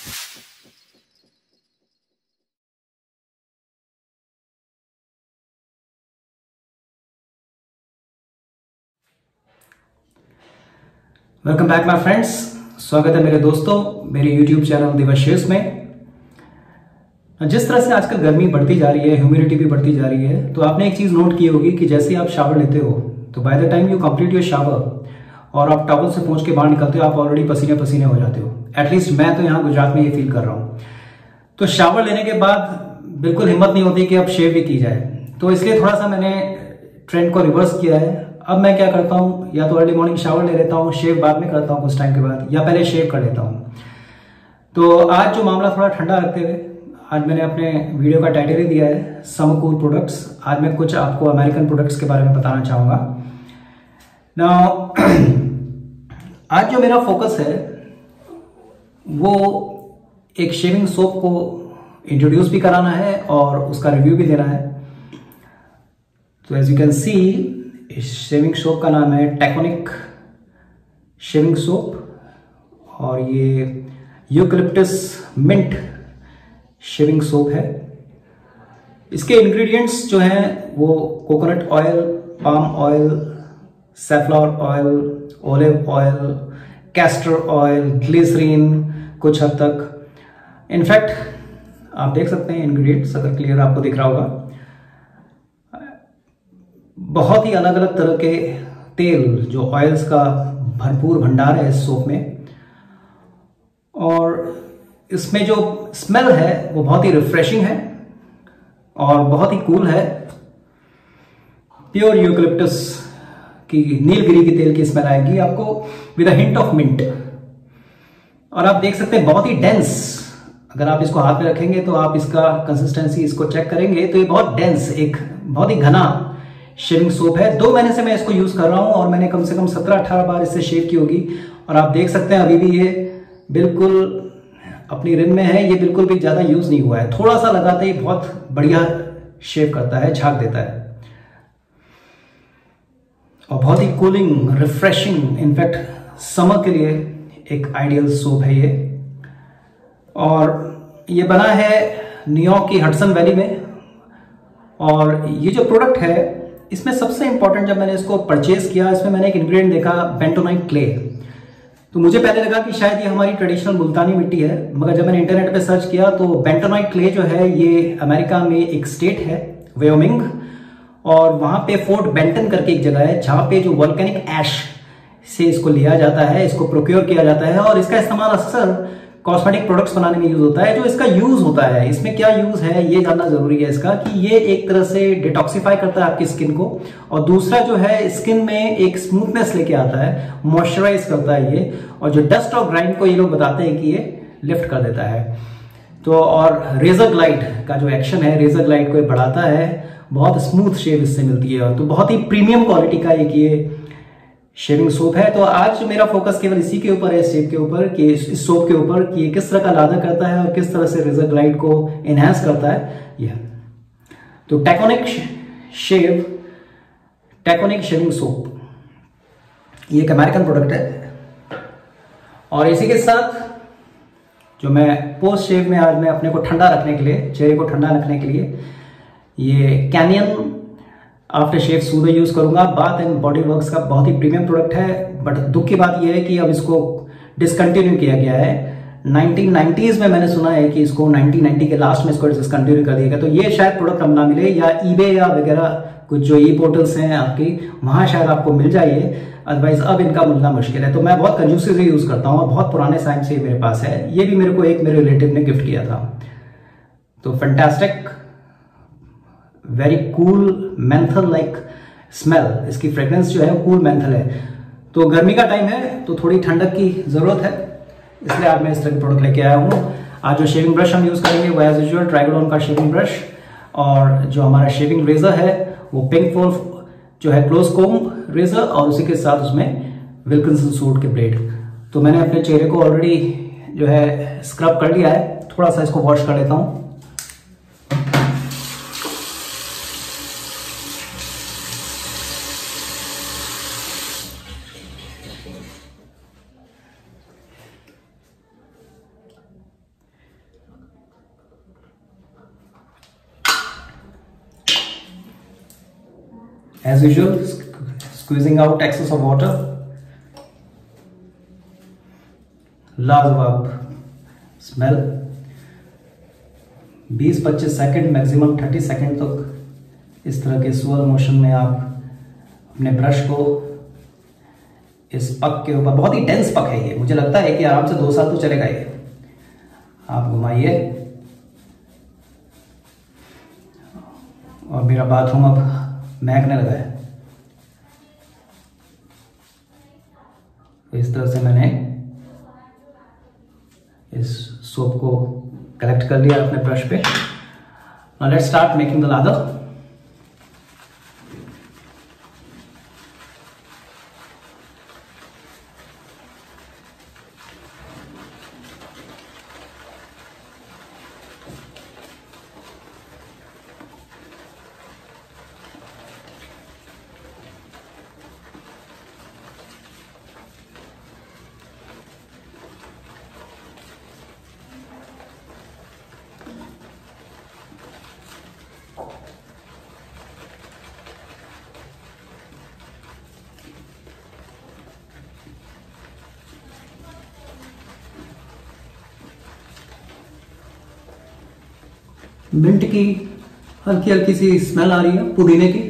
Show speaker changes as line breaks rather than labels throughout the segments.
Welcome back my friends. स्वागत है मेरे दोस्तों मेरे यूट्यूब चैनल दिवस में। जिस तरह से आजकल गर्मी बढ़ती जा रही है, ह्यूमिडिटी भी बढ़ती जा रही है, तो आपने एक चीज नोट की होगी कि जैसे ही आप शावर लेते हो तो by the time you complete your shower और आप टॉवल से पोंछ के बाहर निकलते हो, आप ऑलरेडी पसीने पसीने हो जाते हो। एटलीस्ट मैं तो यहाँ गुजरात में ये फील कर रहा हूँ। तो शावर लेने के बाद बिल्कुल हिम्मत नहीं होती कि अब शेव भी की जाए, तो इसलिए थोड़ा सा मैंने ट्रेंड को रिवर्स किया है। अब मैं क्या करता हूँ, या तो अर्ली मॉर्निंग शावर ले लेता हूँ, शेव बाद में करता हूँ कुछ टाइम के बाद, या पहले शेव कर लेता हूँ। तो आज जो मामला थोड़ा ठंडा रखते हुए आज मैंने अपने वीडियो का टाइटल ही दिया है समर कूल प्रोडक्ट्स। आज मैं कुछ आपको अमेरिकन प्रोडक्ट्स के बारे में बताना चाहूँगा। नाउ आज जो मेरा फोकस है वो एक शेविंग सोप को इंट्रोड्यूस भी कराना है और उसका रिव्यू भी देना है। तो एज यू कैन सी इस शेविंग सोप का नाम है टैकोनिक शेविंग सोप और ये यूकलिप्टस मिंट शेविंग सोप है। इसके इंग्रेडिएंट्स जो हैं वो coconut oil, palm oil, safflower oil, olive oil, castor oil, glycerine कुछ हद तक। इनफैक्ट आप देख सकते हैं इंग्रेडिएंट्स, अगर क्लियर आपको दिख रहा होगा, बहुत ही अलग अलग तरह के तेल जो ऑयल्स का भरपूर भंडार है इस सोप में। और इसमें जो स्मेल है वो बहुत ही रिफ्रेशिंग है और बहुत ही कूल है। प्योर यूकलिप्टस की, नीलगिरी की तेल की स्मेल आएगी आपको with a hint of mint. और आप देख सकते हैं बहुत ही डेंस, अगर आप इसको हाथ में रखेंगे तो आप इसका कंसिस्टेंसी इसको चेक करेंगे तो ये बहुत डेंस, एक बहुत ही घना शेविंग सोप है। 2 महीने से मैं इसको यूज कर रहा हूं और मैंने कम से कम 17-18 बार इससे शेव की होगी। और आप देख सकते हैं अभी भी ये बिल्कुल अपनी रिम में है, ये बिल्कुल भी ज्यादा यूज नहीं हुआ है। थोड़ा सा लगाते ही बहुत बढ़िया शेव करता है, झाग देता है और बहुत ही कूलिंग, रिफ्रेशिंग, इनफैक्ट समर के लिए एक आइडियल सोप है ये। और ये बना है न्यूयॉर्क की हडसन वैली में। और ये जो प्रोडक्ट है इसमें सबसे इंपॉर्टेंट, जब मैंने इसको परचेज किया इसमें मैंने एक इंग्रेडिएंट देखा, बेंटोनाइट क्ले। तो मुझे पहले लगा कि शायद ये हमारी ट्रेडिशनल मुल्तानी मिट्टी है, मगर जब मैंने इंटरनेट पे सर्च किया तो बेंटोनाइट क्ले जो है ये अमेरिका में एक स्टेट है वायोमिंग, और वहां पे फोर्ट बेंटन करके एक जगह है जहां पे जो वोल्केनिक ऐश से इसको लिया जाता है, इसको प्रोक्योर किया जाता है और इसका इस्तेमाल अक्सर कॉस्मेटिक प्रोडक्ट्स बनाने में यूज होता है। जो इसका यूज होता है, इसमें क्या यूज है ये जानना जरूरी है इसका, कि ये एक तरह से डिटॉक्सिफाई करता है आपकी स्किन को, और दूसरा जो है स्किन में एक स्मूथनेस लेके आता है, मॉइस्चराइज करता है ये, और जो डस्ट और ग्राइंड को ये लोग बताते हैं कि ये लिफ्ट कर देता है। तो और रेजर ग्लाइड का जो एक्शन है, रेजर ग्लाइड को ये बढ़ाता है, बहुत स्मूथ शेव इससे मिलती है। तो बहुत ही प्रीमियम क्वालिटी का एक ये शेविंग सोप है। तो आज मेरा फोकस केवल इसी के ऊपर है, शेव के ऊपर, कि इस सोप के ऊपर, कि ये किस तरह का लादर करता है और किस तरह से रेजर ग्लाइड को एनहांस करता है ये। तो टैकोनिक शेविंग सोप ये एक अमेरिकन प्रोडक्ट है। और इसी के साथ जो मैं पोस्ट शेव में आज मैं अपने को ठंडा रखने के लिए, चेहरे को ठंडा रखने के लिए, ये कैनियन आफ्टरशेव सूदर यूज करूंगा। बाथ एंड बॉडीवर्क्स का बहुत ही प्रीमियम प्रोडक्ट है, बट दुख की बात यह है कि अब इसको डिसकंटिन्यू किया गया है। 1990s में मैंने सुना है कि इसको 1990 के लास्ट में इसको डिसकंटिन्यू कर दिया गया। तो ये शायद प्रोडक्ट अब ना मिले, या ईबे या वगैरह कुछ जो ई पोर्टल्स हैं आपकी, वहां शायद आपको मिल जाइए, अदरवाइज अब इनका मिलना मुश्किल है। तो मैं बहुत कंजूसी से यूज करता हूँ और बहुत पुराने टाइम से मेरे पास है। ये भी मेरे को एक मेरे रिलेटिव ने गिफ्ट किया था। तो fantastic, very cool menthol like smell, इसकी फ्रेग्रेंस जो है वो कूल मेंथल है। तो गर्मी का टाइम है तो थोड़ी ठंडक की जरूरत है, इसलिए आज मैं इस तरह के प्रोडक्ट लेके आया हूँ। आज जो शेविंग ब्रश हम यूज करेंगे वो एज यूजुअल ट्राइगोलॉन का शेविंग ब्रश, और जो हमारा शेविंग रेजर है वो पिंक फोल्ड जो है क्लोज कोम रेजर, और उसी के साथ उसमें विल्किंसन सूट के ब्लेड। तो मैंने अपने चेहरे को ऑलरेडी जो है स्क्रब कर लिया है, थोड़ा सा इसको वॉश कर लेता हूँ। As usual, squeezing out excess of water. लाजवाब स्मेल। 20-25 सेकेंड, मैक्सिमम 30 सेकेंड तक इस तरह के स्वर्ल मोशन में आप अपने ब्रश को इस पक के ऊपर, बहुत ही डेंस पक है ये, मुझे लगता है कि आराम से 2 साल तो चलेगा ये। आप घुमाइए और मेरा बाथरूम अब महकने लगा है। तो इस तरह से मैंने इस सोप को कलेक्ट कर लिया अपने ब्रश पे। Now let's start making the lather. Mint की हल्की हल्की सी स्मेल आ रही है, पुदीने की।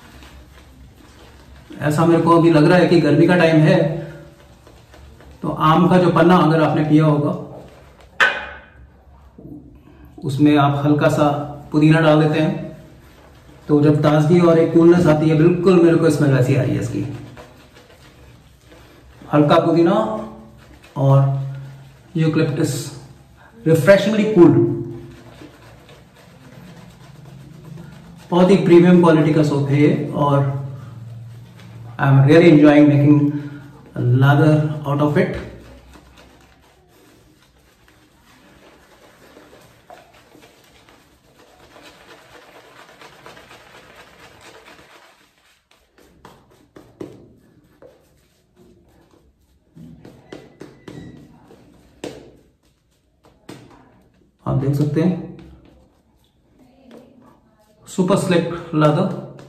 ऐसा मेरे को अभी लग रहा है कि गर्मी का टाइम है, तो आम का जो पन्ना अगर आपने पिया होगा उसमें आप हल्का सा पुदीना डाल देते हैं, तो जब ताजगी और एक कूलनेस आती है, बिल्कुल मेरे को स्मेल वैसी आ रही है इसकी। हल्का पुदीना और यूकलिप्टस, रिफ्रेशिंगली कूल। बहुत ही प्रीमियम क्वालिटी का सोप है ये, और I am really enjoying making lather out of it. आप देख सकते हैं super slick lather.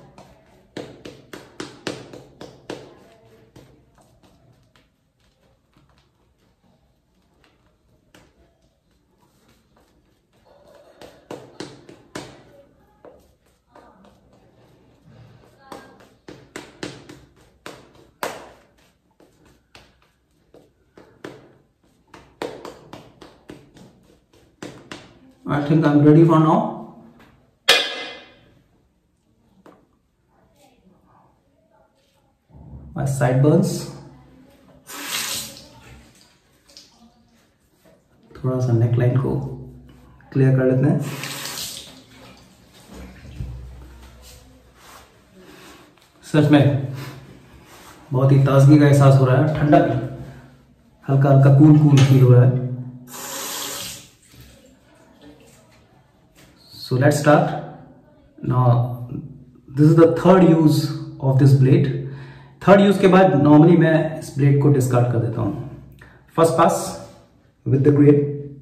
I think I'm ready for now. My sideburns, थोड़ा सा नेकलाइन को क्लियर कर लेते हैं। सच में बहुत ही ताजगी का एहसास हो रहा है, ठंडा हल्का हल्का कूल कूल फील हो रहा है। So let's start. Now this is the third use of this blade. Third use के बाद नॉर्मली मैं इस ब्लेड को डिस्कार्ड कर देता हूं। First pass with the grade,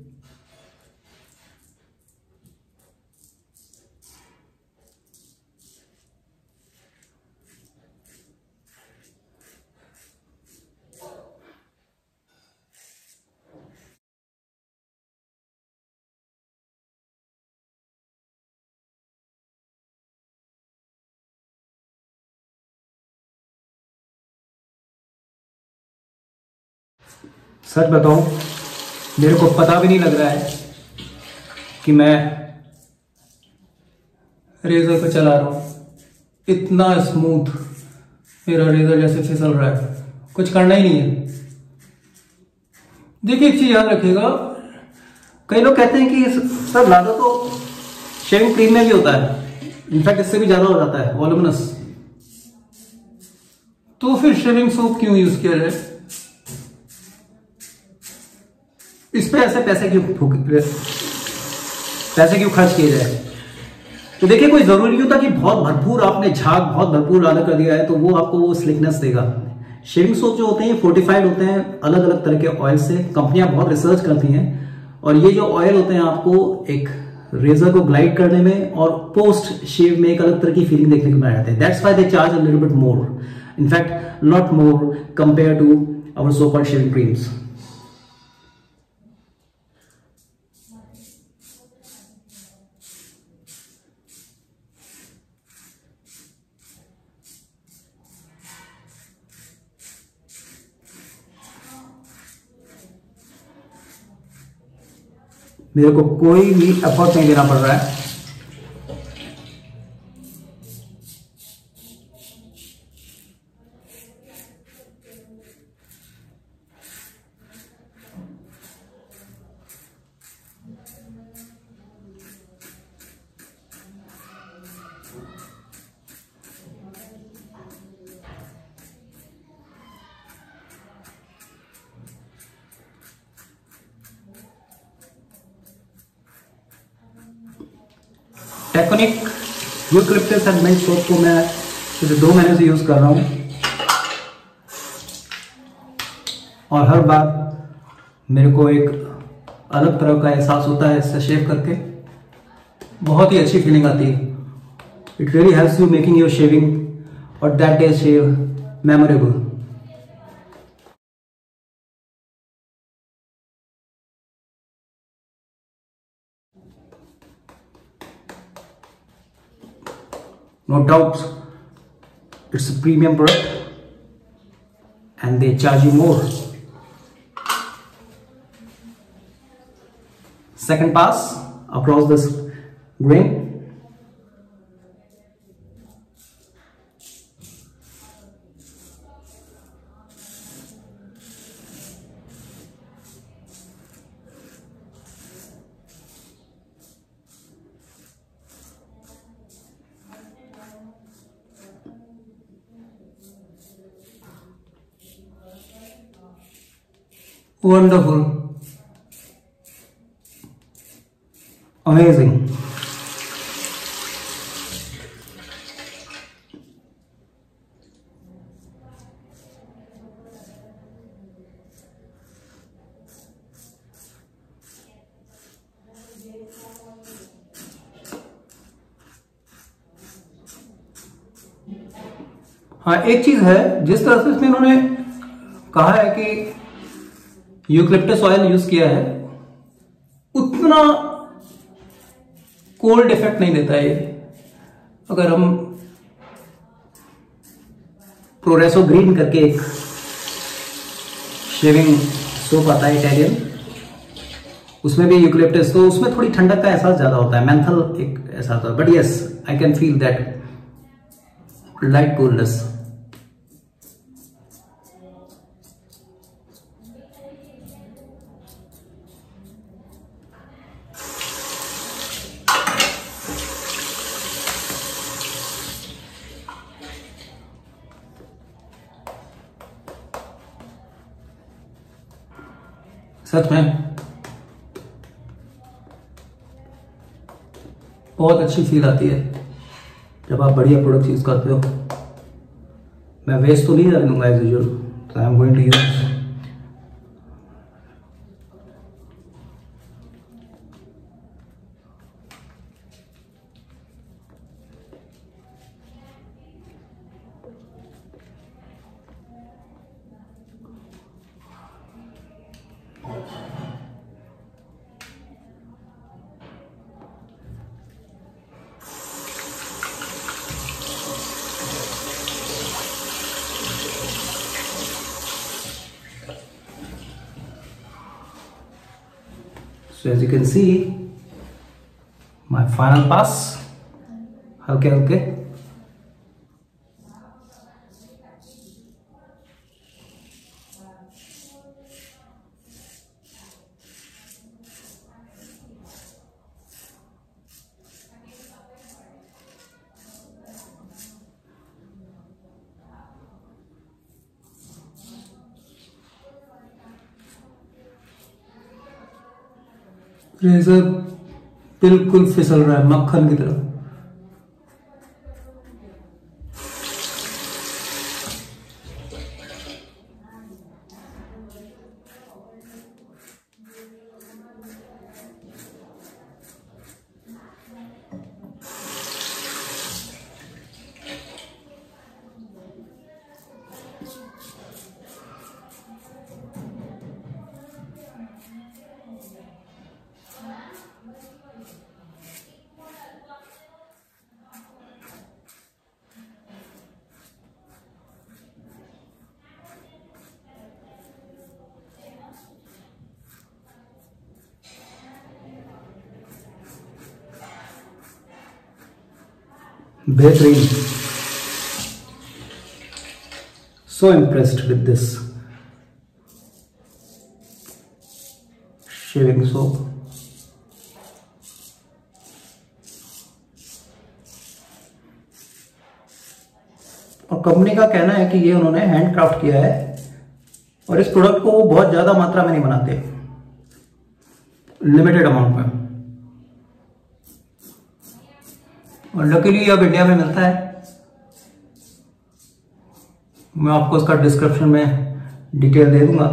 सच बताऊं मेरे को पता भी नहीं लग रहा है कि मैं रेजर पे चला रहा हूं। इतना स्मूथ मेरा रेजर जैसे फिसल रहा है, कुछ करना ही नहीं है। देखिए एक चीज याद रखिएगा, कई लोग कहते हैं कि सर लादर तो शेविंग क्रीम में भी होता है, इनफैक्ट इससे भी ज्यादा हो जाता है वॉल्यूमिनस, तो फिर शेविंग सोप क्यों यूज किया जाए? इस पे ऐसे पैसे क्यों खर्च किए जाए? तो देखिए कोई जरूरी नहीं होता कि बहुत भरपूर आपने झाग बहुत भरपूर लादर कर दिया है तो वो आपको वो स्लिकनेस देगा। शेविंग सोप जो होते हैं फोर्टिफाइड होते हैं अलग अलग तरह के ऑयल से, कंपनियां बहुत रिसर्च करती हैं, और ये जो ऑयल होते हैं आपको एक रेजर को ग्लाइड करने में और पोस्ट शेव में एक अलग तरह की फीलिंग देखने को मिल जाती है। That's why they charge a little bit more, in fact lot more compare to our so called shaving creams. मेरे को कोई भी एफर्ट नहीं देना पड़ रहा है। Taconic eucalyptus and mint soap को मैं पिछले 2 महीने से यूज कर रहा हूं और हर बार मेरे को एक अलग तरह का एहसास होता है इससे शेव करके। बहुत ही अच्छी फीलिंग आती है। It really helps you making your shaving और that day shave memorable. No doubt, it's a premium product and they charge you more. Second pass across this grain. Wonderful, amazing. हाँ, एक चीज है, जिस तरह से इसमें इन्होंने कहा है कि यूकलिप्टस ऑयल यूज किया है, उतना कोल्ड इफेक्ट नहीं देता है। अगर हम प्रोरेसो ग्रीन करके एक शेविंग सोप आता है इटालियन, उसमें भी यूकलिप्टस, तो उसमें थोड़ी ठंडक का एहसास ज्यादा होता है, मेंथल एक एहसास होता है। But yes, I can feel that light coldness. सच में बहुत अच्छी फील आती है जब आप बढ़िया प्रोडक्ट यूज करते हो। मैं वेस्ट तो नहीं करने दूंगा एज यूजुअल, तो I am going to use. So as you can see, my final pass, हल्के हल्के रेजर बिल्कुल फिसल रहा है मक्खन की तरह। बेहतरीन, so impressed with this shaving soap. और कंपनी का कहना है कि ये उन्होंने हैंडक्राफ्ट किया है और इस प्रोडक्ट को वो बहुत ज्यादा मात्रा में नहीं बनाते, लिमिटेड अमाउंट में। और लकीली अब इंडिया में मिलता है। मैं आपको उसका डिस्क्रिप्शन में डिटेल दे दूंगा।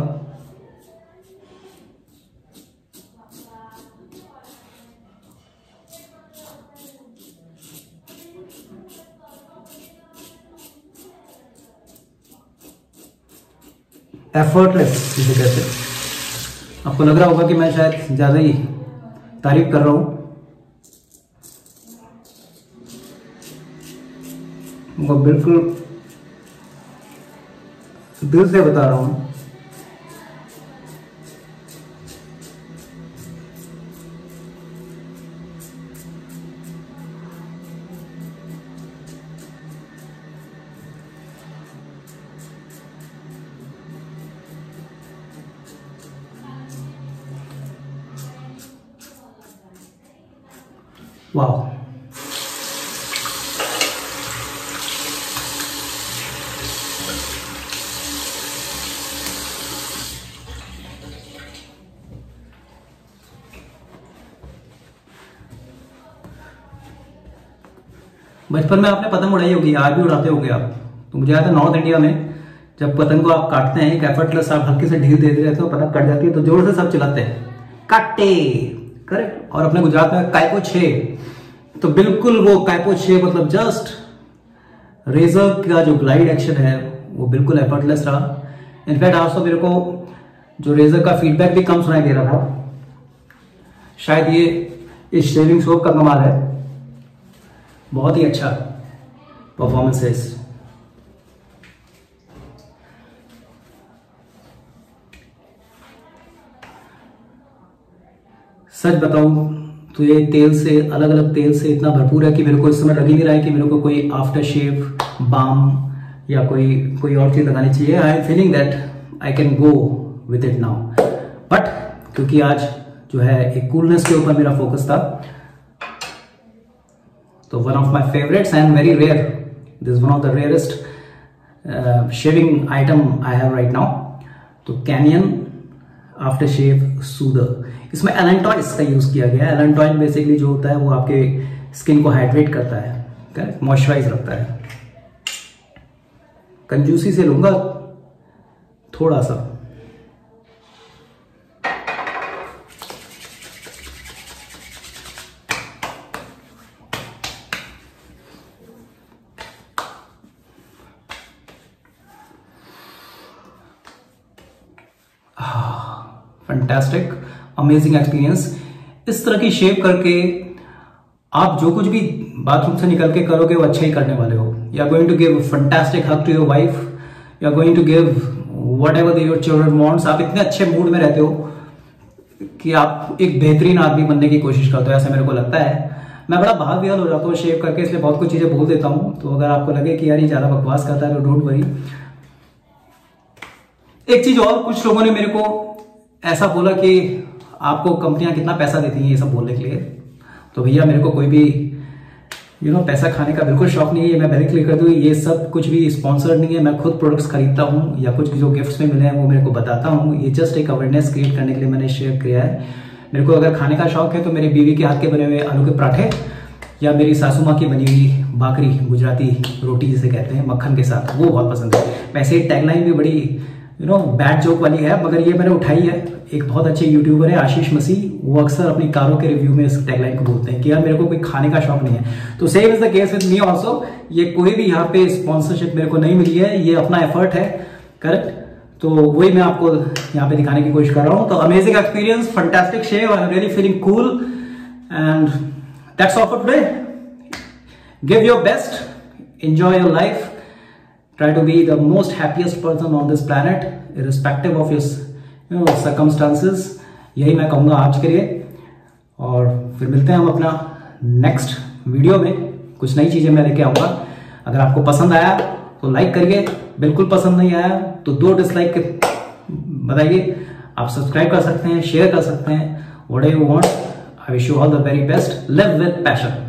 एफर्टलेस जिसे कहते हैं। आपको लग रहा होगा कि मैं शायद ज्यादा ही तारीफ कर रहा हूं, वो बिल्कुल दिल से बता रहा हूं। वाह, बचपन में आपने पतंग उड़ाई होगी, आज भी उड़ाते होगे आप। तो मुझे याद है नॉर्थ इंडिया में जब पतंग को आप काटते हैं, एक एफर्टलेस आप हल्के से ढील दे देते हैं तो पतंग कट जाती है, तो जोर से सब चिल्लाते हैं काटे, करेक्ट। और अपने गुजरात में कायपो छे, तो बिल्कुल वो कायपो छे मतलब जस्ट रेजर का जो ग्लाइड एक्शन है वो बिल्कुल एफर्टलेस रहा। इनफैक्ट आज तो मेरे को जो रेजर का फीडबैक भी कम सुनाई दे रहा था। शायद ये इस शेविंग सोप का कमाल है, बहुत ही अच्छा परफॉर्मेंस है इस। सच बताऊं तो ये तेल से, अलग अलग तेल से इतना भरपूर है कि मेरे को इस समय लग ही नहीं रहा है कि मेरे को कोई आफ्टर शेव बाम या कोई और चीज लगानी चाहिए। I am feeling that I can go with it now. But क्योंकि आज जो है एक कूलनेस के ऊपर मेरा फोकस था, तो one of my favourites and very rare, this one of the rarest shaving item I have right now, तो कैनियन आफ्टर शेव सूदर। इसमें एलेंटॉइस का यूज किया गया है। एलेंटॉइल बेसिकली जो होता है वो आपके स्किन को हाइड्रेट करता है, करेक्ट, मॉइस्चराइज रखता है। कंजूसी से लूंगा थोड़ा सा। Fantastic, amazing experience. इस तरह की शेव करके आप जो कुछ भी बाथरूम से निकल के करोगे वो अच्छा ही करने वाले हो। You are going to give fantastic hug to your wife, you are going to give whatever your children wants. आप इतने अच्छे मूड में रहते हो कि आप एक बेहतरीन आदमी बनने की कोशिश करते हो, ऐसा मेरे को लगता है। मैं बड़ा भाव-विहल हो जाता हूँ शेव करके, इसलिए बहुत कुछ चीजें बोल देता हूँ। तो अगर आपको लगे कि यार ये ज्यादा बकवास करता है तो डोंट वरी। एक चीज और, कुछ लोगों ने मेरे को ऐसा बोला कि आपको कंपनियां कितना पैसा देती हैं ये सब बोलने के लिए। तो भैया मेरे को कोई भी पैसा खाने का बिल्कुल शौक नहीं है। मैं पहले क्लियर कर दूं, ये सब कुछ भी स्पॉन्सर्ड नहीं है। मैं खुद प्रोडक्ट्स खरीदता हूं या कुछ जो गिफ्ट्स में मिले हैं वो मेरे को बताता हूं। ये जस्ट एक अवेयरनेस क्रिएट करने के लिए मैंने शेयर किया है। मेरे को अगर खाने का शौक है तो मेरी बीवी के हाथ के बने हुए आलू के पराठे या मेरी सासू माँ की बनी हुई भाकरी, गुजराती रोटी जिसे कहते हैं, मक्खन के साथ, वो बहुत पसंद है। वैसे टैगलाइन भी बड़ी बैड जोक वाली है, मगर ये मैंने उठाई है। एक बहुत अच्छे यूट्यूबर है आशीष मसीह, वो अक्सर अपनी कारों के रिव्यू में इस टैगलाइन को बोलते हैं कि यार मेरे को कोई खाने का शौक नहीं है। तो same is the case with me also. ये कोई भी यहाँ पे स्पॉन्सरशिप मेरे को नहीं मिली है, ये अपना एफर्ट है, करेक्ट। तो वही मैं आपको यहाँ पे दिखाने की कोशिश कर रहा हूँ। तो amazing experience, fantastic shave, I am really feeling cool and that's all for today. Give your best, enjoy your life, try to be the most happiest person on this planet irrespective of your circumstances। यही मैं कहूंगा आज के लिए, और फिर मिलते हैं हम अपना नेक्स्ट वीडियो में। कुछ नई चीजें मैं लेके आऊंगा। अगर आपको पसंद आया तो लाइक करिए, बिल्कुल पसंद नहीं आया तो 2 डिसलाइक के बताइए। आप सब्सक्राइब कर सकते हैं, शेयर कर सकते हैं, whatever you want. I wish you all the very best, live with passion.